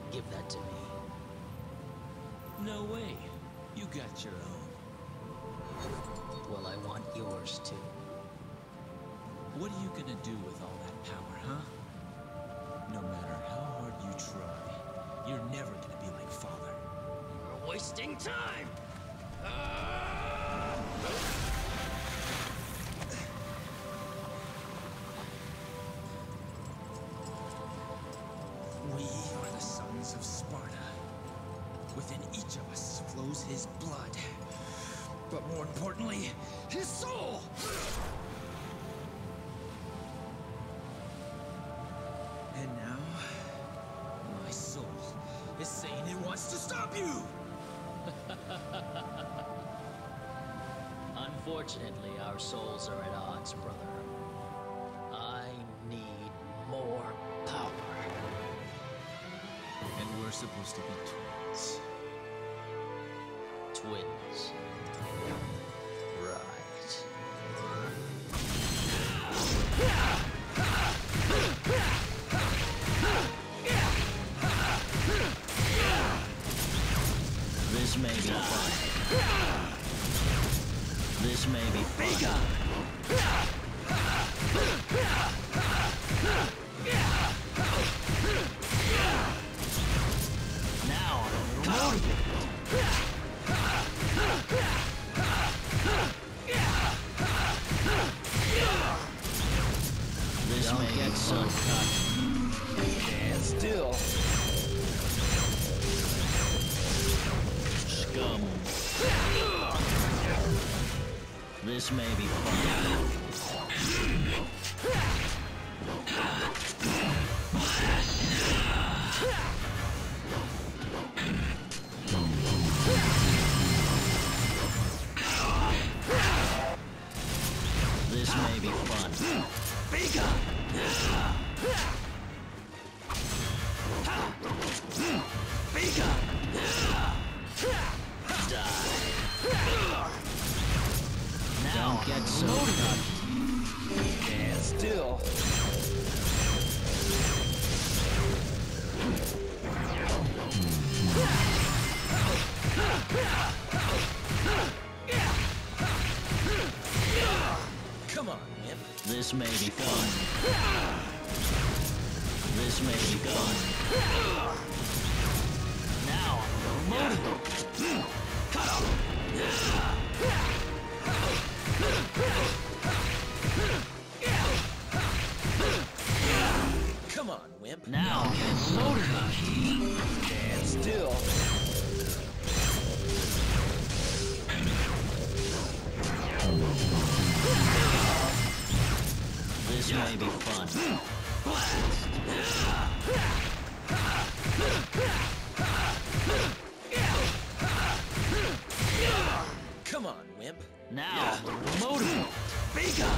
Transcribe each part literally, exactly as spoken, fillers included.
Give that to me. No way. You got your own. Well, I want yours too. What are you gonna do with all that power, huh? No matter how hard you try, you're never gonna be like Father. We're wasting time! We are the sons of Sparta. Within each of us flows his blood. But more importantly, his soul! And now, my soul is saying it wants to stop you! Unfortunately, our souls are at odds, brother. I need more power. And we're supposed to be twins. Twins. Right. This may be fun. This may be fun. Now I'm motivated. This may get so cocky. Stand still. Scum. This may be fun. This may be fun. Bigger! Bigger! Die. Now don't get so cocky. Stand still. Come on, Imp. This may be fun. This may be fun. Now I'm motivated. Cut off. Come on, Wimp. Now I'm motivated. Stand still. This may be fun. Come on, Wimp. Now I'm motivated. Bigger!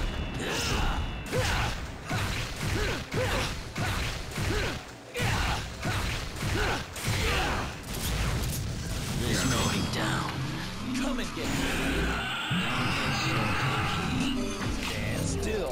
This may be down. Come and get me. Stand still.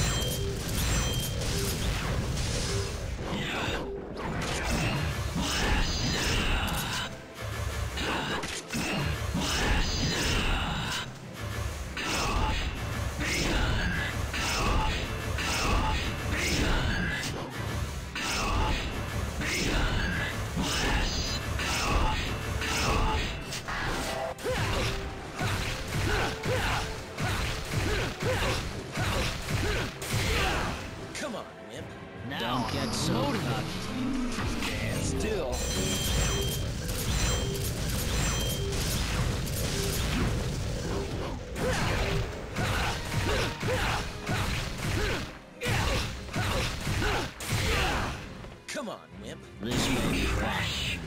Come on, Wimp. Now don't get so cocky. Stand still. Come on, Wimp. This may be fresh.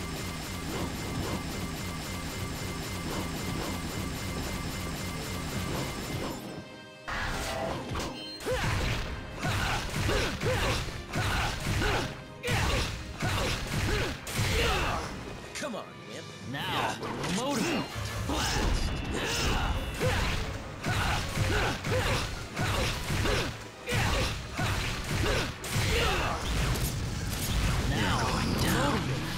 Come on, Wimp. Now I'm motivated. Now I'm down.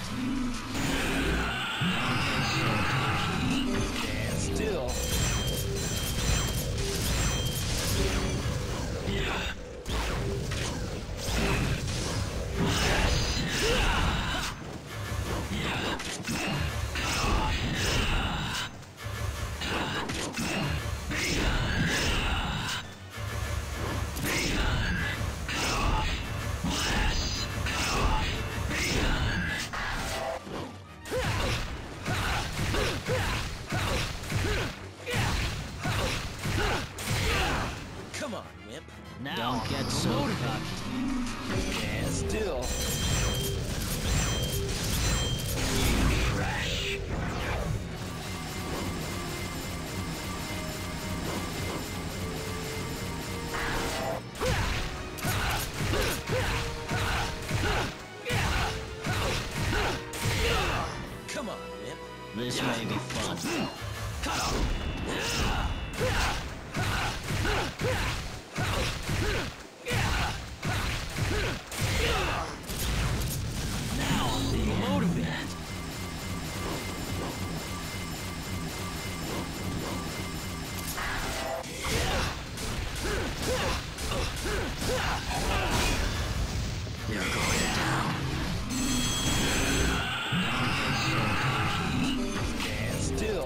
This may be fun. Now I'm being motivated. You're going down. Stand still.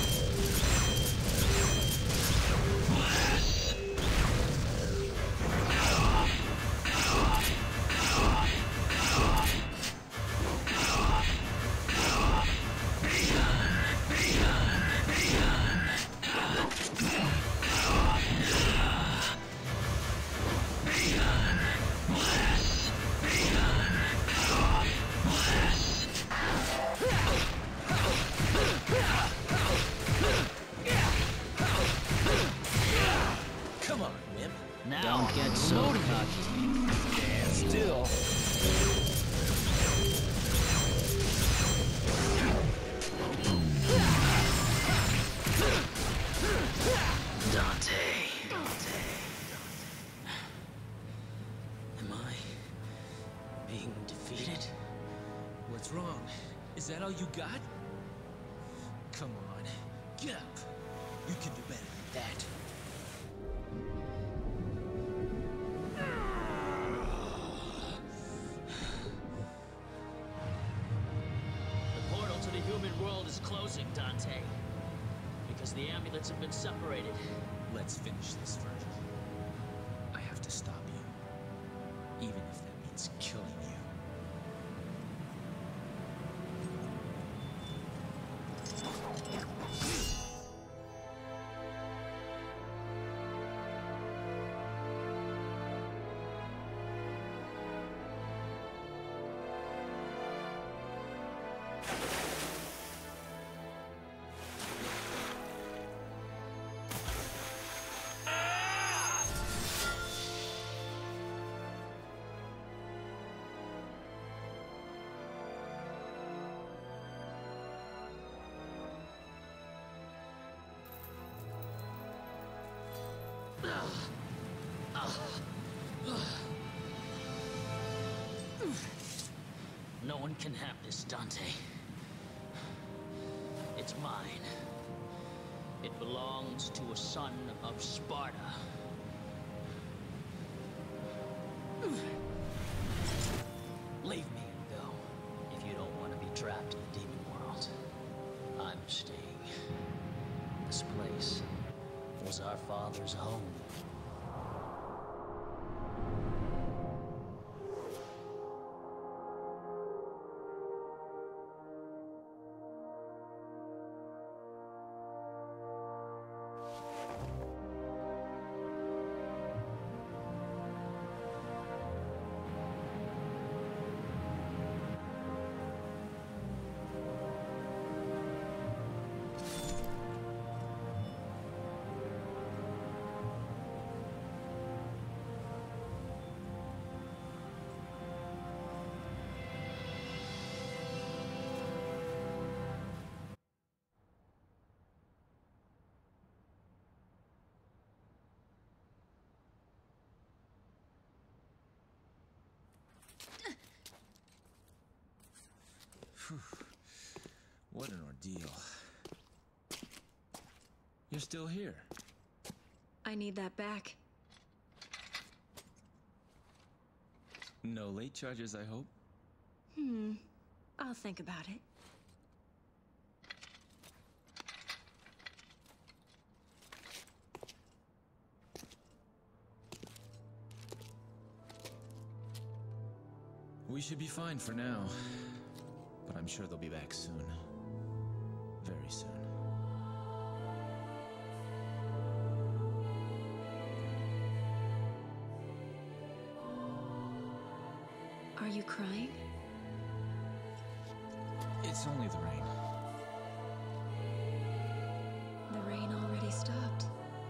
Come on, Wimp. Now don't get so cocky. Stand still. Dante. Dante. Am I being defeated? What's wrong? Is that all you got? Come on, get up. You can do better than that. The portal to the human world is closing, Dante. Because the amulets have been separated. Let's finish this, Virgil. I have to stop you. Even if that means killing you. No one can have this, Dante. It's mine. It belongs to a son of Sparta. Leave me and go, if you don't want to be trapped in the demon world. I'm staying. This place was our father's home. What an ordeal. You're still here. I need that back. No late charges, I hope? Hmm. I'll think about it. We should be fine for now. But I'm sure they'll be back soon. Very soon. Are you crying? It's only the rain. The rain already stopped.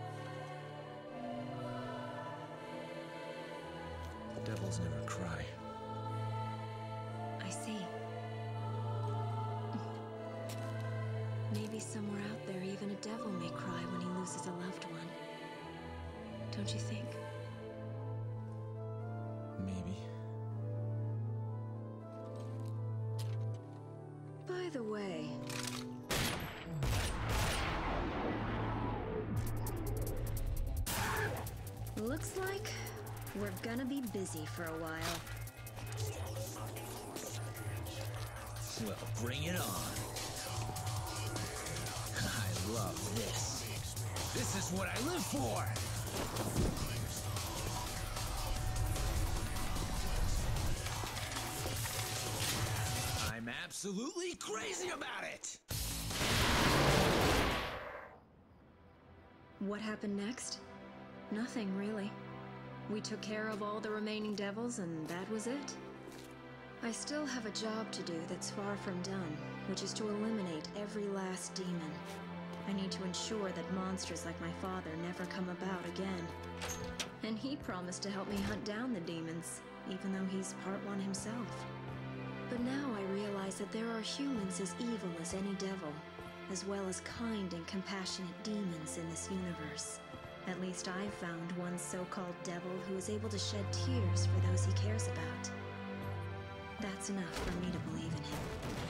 Devils never cry. I see. Maybe somewhere out there, even a devil may cry when he loses a loved one. Don't you think? Maybe. By the way... Looks like we're gonna be busy for a while. Well, bring it on. I love this. This is what I live for! I'm absolutely crazy about it! What happened next? Nothing, really. We took care of all the remaining devils, and that was it. I still have a job to do that's far from done, which is to eliminate every last demon. I need to ensure that monsters like my father never come about again. And he promised to help me hunt down the demons, even though he's part one himself. But now I realize that there are humans as evil as any devil, as well as kind and compassionate demons in this universe. At least I've found one so-called devil who is able to shed tears for those he cares about. That's enough for me to believe in him.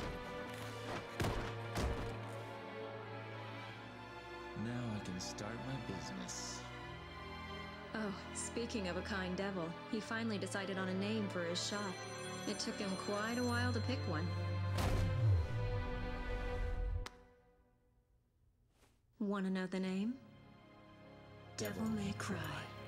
Now I can start my business. Oh, speaking of a kind devil, he finally decided on a name for his shop. It took him quite a while to pick one. Wanna know the name? Devil May Cry.